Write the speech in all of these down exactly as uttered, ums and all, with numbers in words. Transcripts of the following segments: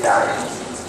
militari.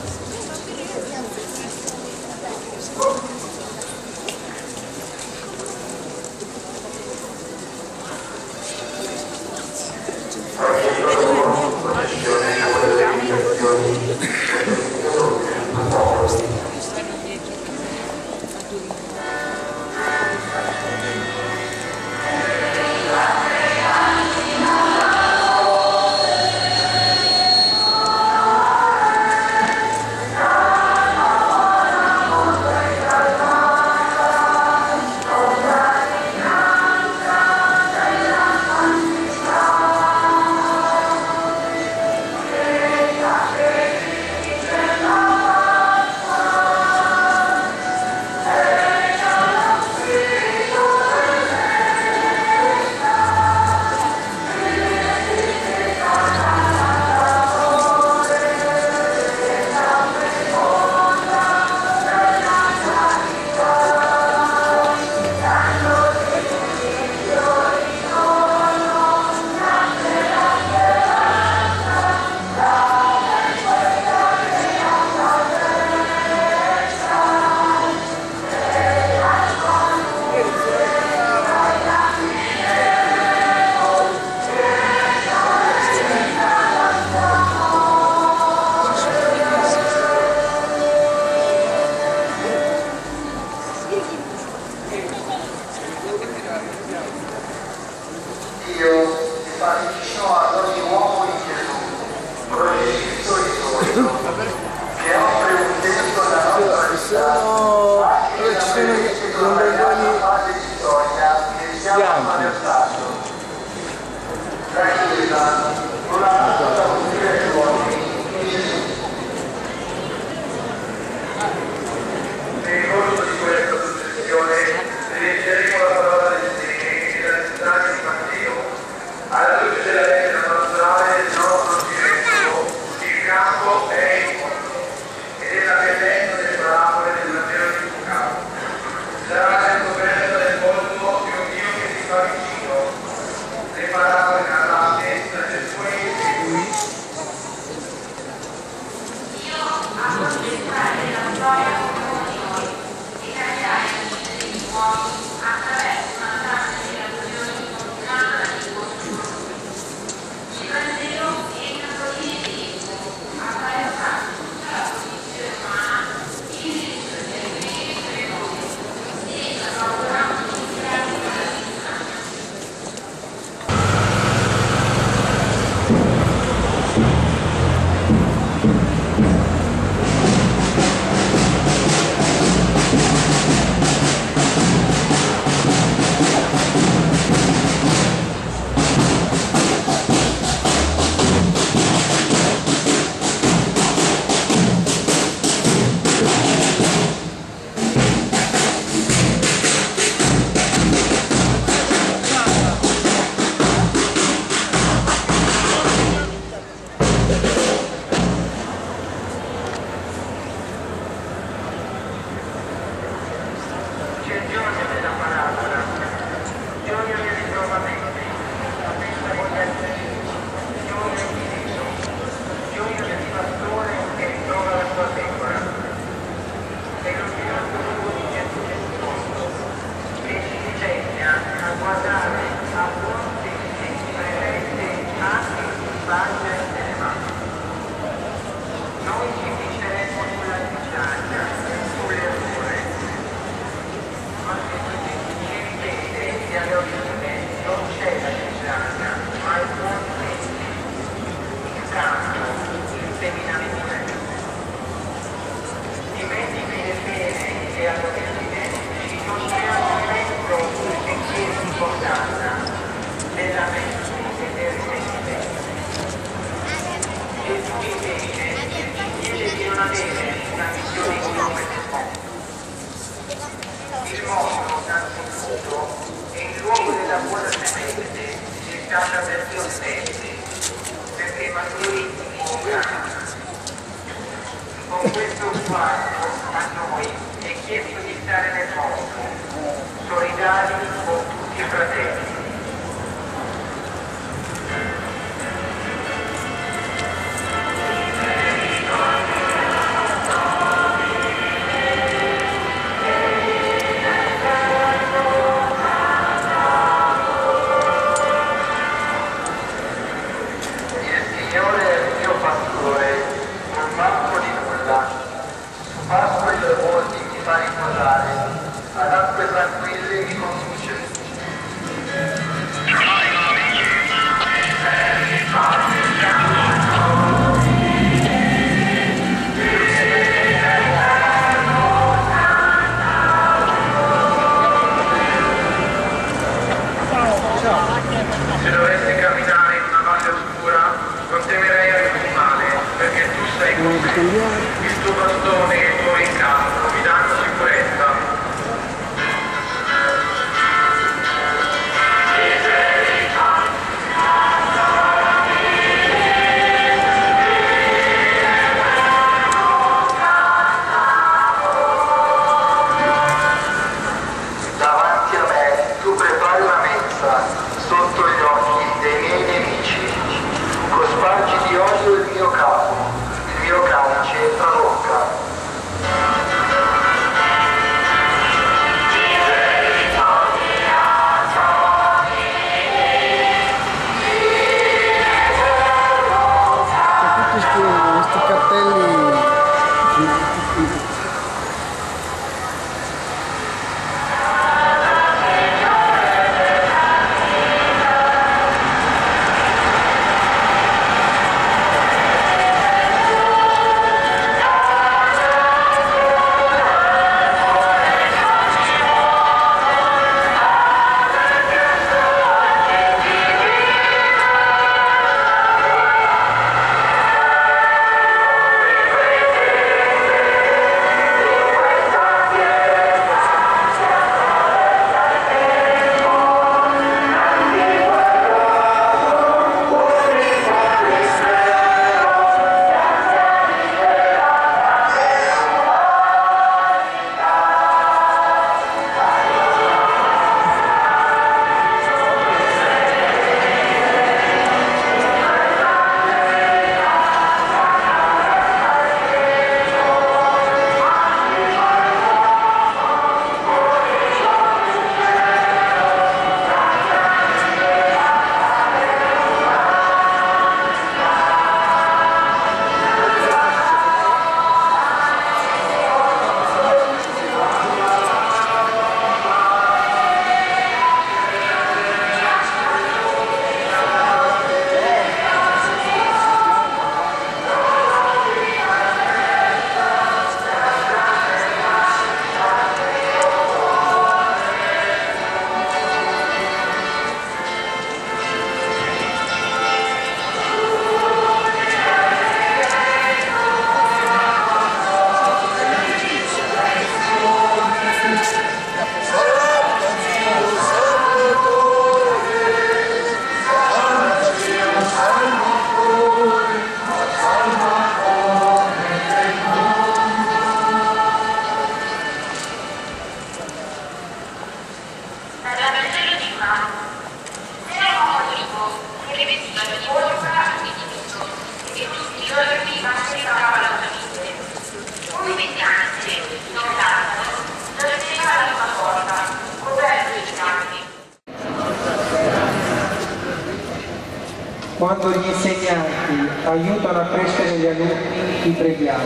Con questo sguardo a noi è chiesto di stare nel mondo, solidari con tutti i fratelli. il tuo bastone e il tuo ricambio mi danno sicurezza. Davanti a me tu prepari una mensa sotto gli occhi dei miei nemici, cospargi di olio il mio capo, il mio calice trabocca. Questi cartelli Quando gli insegnanti aiutano a crescere gli alunni, ti preghiamo.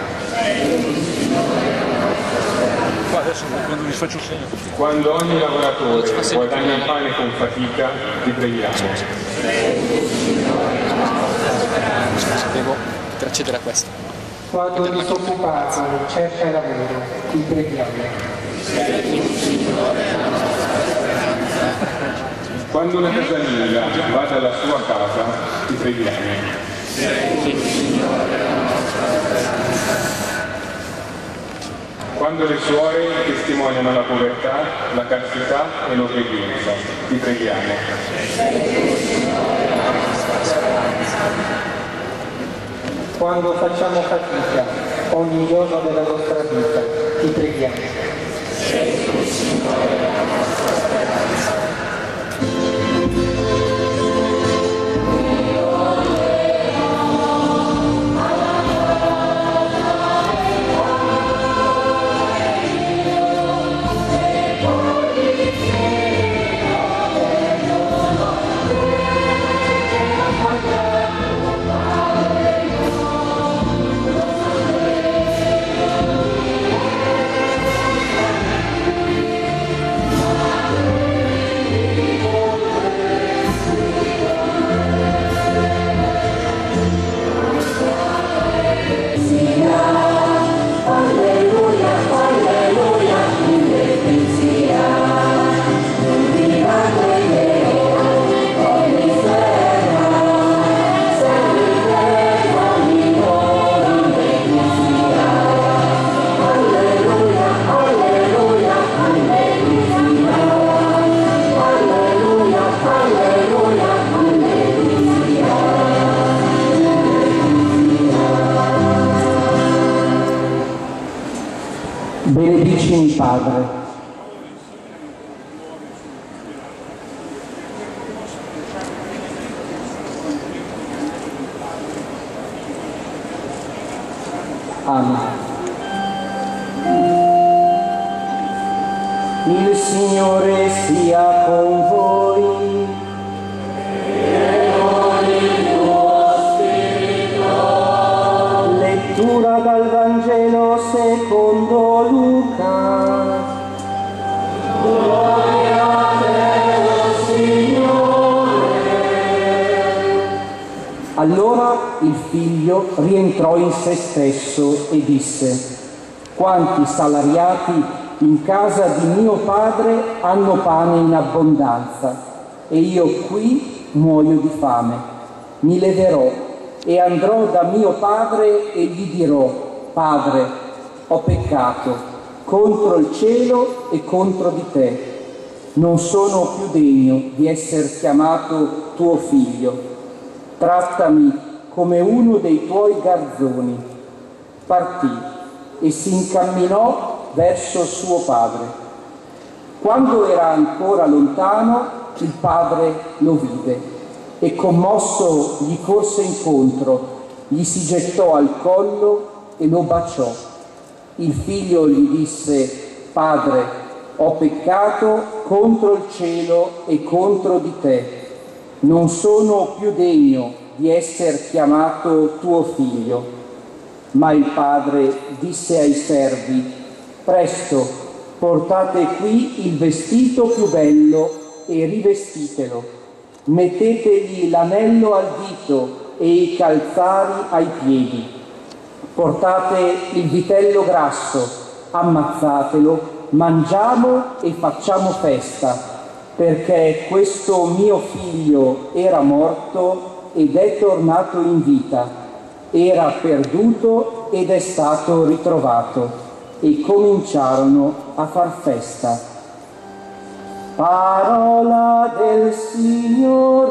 Qua adesso quando vi faccio un segno. Quando ogni lavoratore guadagna il pane con fatica, ti preghiamo. sapevo per accedere a questo. Quando il disoccupato cerca lavoro, ti preghiamo. Quando una casalinga va dalla sua casa, ti preghiamo. Quando le suore testimoniano la povertà, la castità e l'obbedienza, ti preghiamo. Quando facciamo fatica ogni giorno della nostra vita, ti preghiamo. Thank you. Benedicimi, Padre. Amen. Il Signore sia con voi. E con il tuo spirito. Lettura dal Vangelo secondo Luca. Gloria a te, Signore. Allora il figlio rientrò in se stesso e disse: quanti salariati in casa di mio padre hanno pane in abbondanza e io qui muoio di fame. Mi leverò e andrò da mio padre e gli dirò: Padre, ho peccato contro il cielo e contro di te. Non sono più degno di essere chiamato tuo figlio. Trattami come uno dei tuoi garzoni. Partì e si incamminò verso suo padre. Quando era ancora lontano, il padre lo vide e commosso gli corse incontro, gli si gettò al collo e lo baciò. Il figlio gli disse: Padre, ho peccato contro il cielo e contro di te. Non sono più degno di essere chiamato tuo figlio. Ma il padre disse ai servi: presto, portate qui il vestito più bello e rivestitelo. Mettetegli l'anello al dito e i calzari ai piedi. Portate il vitello grasso, ammazzatelo, mangiamo e facciamo festa, perché questo mio figlio era morto ed è tornato in vita, era perduto ed è stato ritrovato. E cominciarono a far festa. Parola del Signore.